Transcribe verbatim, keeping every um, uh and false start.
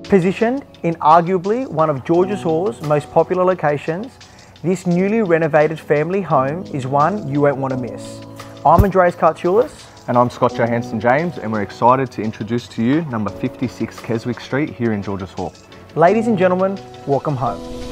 Positioned in arguably one of Georges Hall's most popular locations, this newly renovated family home is one you won't want to miss. I'm Andreas Kartsulis. And I'm Scott Johansson James, and we're excited to introduce to you number fifty-six Keswick Street here in Georges Hall. Ladies and gentlemen, welcome home.